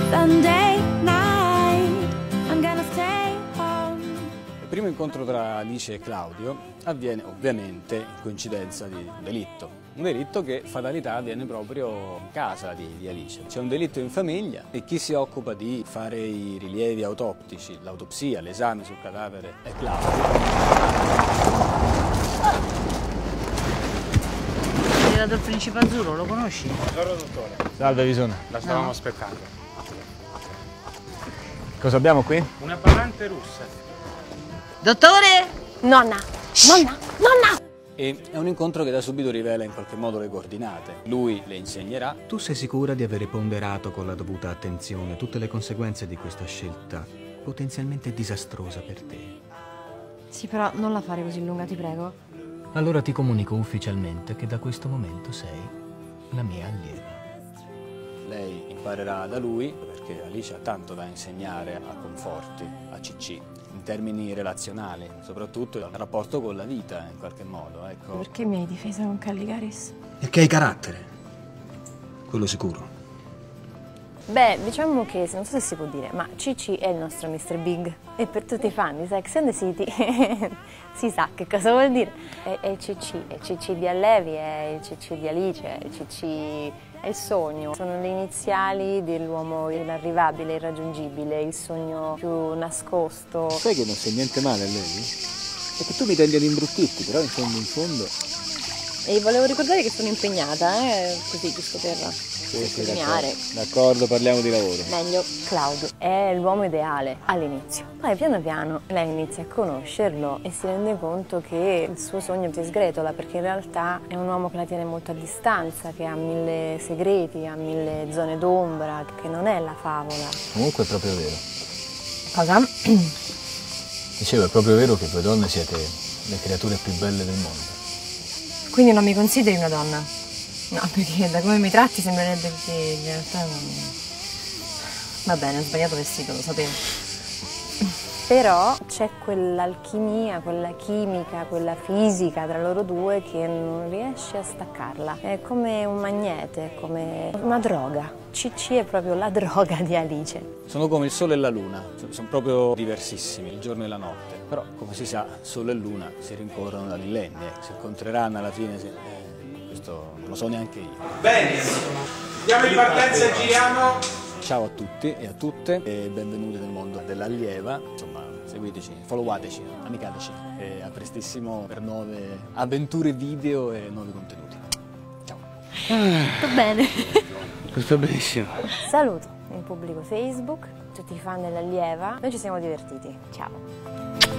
Sunday night, I'm gonna stay home. Il primo incontro tra Alice e Claudio avviene ovviamente in coincidenza di un delitto. Un delitto che, fatalità, avviene proprio in casa di Alice. C'è un delitto in famiglia e chi si occupa di fare i rilievi autoptici, l'autopsia, l'esame sul cadavere è Claudio. È arrivato il principe azzurro, lo conosci? Buongiorno dottore. Salve Visone. La stavamo aspettando. Cosa abbiamo qui? Una parlante russa. Dottore! Nonna, nonna, nonna! E è un incontro che da subito rivela in qualche modo le coordinate. Lui le insegnerà. Tu sei sicura di avere ponderato con la dovuta attenzione tutte le conseguenze di questa scelta potenzialmente disastrosa per te? Sì, però non la fare così lunga, ti prego. Allora ti comunico ufficialmente che da questo momento sei la mia allieva. Lei imparerà da lui, perché Alice ha tanto da insegnare a Conforti, a CC, in termini relazionali, soprattutto il rapporto con la vita, in qualche modo, ecco. Perché mi hai difesa con Calligaris? Perché hai carattere, quello sicuro. Beh, diciamo che, non so se si può dire, ma CC è il nostro Mr. Big. E per tutti i fan di Sex and the City si sa che cosa vuol dire. È il CC di Allevi, è il CC di Alice, è il CC... è il sogno. Sono le iniziali dell'uomo inarrivabile, irraggiungibile, il sogno più nascosto. Sai che non sei niente male a lei? È che tu mi tendi ad imbruttirti, però in fondo... E volevo ricordare che sono impegnata, così giusto per sottolineare. D'accordo, parliamo di lavoro. Meglio, Claudio è l'uomo ideale all'inizio. Poi piano piano lei inizia a conoscerlo e si rende conto che il suo sogno si sgretola, perché in realtà è un uomo che la tiene molto a distanza, che ha 1000 segreti, ha 1000 zone d'ombra, che non è la favola. Comunque è proprio vero. Cosa? Dicevo, è proprio vero che voi donne siete le creature più belle del mondo. Quindi non mi consideri una donna? No, perché da come mi tratti sembrerebbe che in realtà non... Va bene, ho sbagliato vestito, lo sapevo. Però c'è quell'alchimia, quella chimica, quella fisica tra loro due che non riesce a staccarla. È come un magnete, è come una droga. CC è proprio la droga di Alice. Sono come il sole e la luna, sono proprio diversissimi, il giorno e la notte. Però, come si sa, sole e luna si rincorrono da millenni, si incontreranno alla fine, questo non lo so neanche io. Bene, diamo in partenza e giriamo. Ciao a tutti e a tutte e benvenuti nel mondo dell'allieva. Insomma, seguiteci, followateci, amicateci e a prestissimo per nuove avventure video e nuovi contenuti. Ciao. Tutto bene. Tutto benissimo. Saluto il pubblico Facebook, tutti i fan dell'allieva. Noi ci siamo divertiti. Ciao.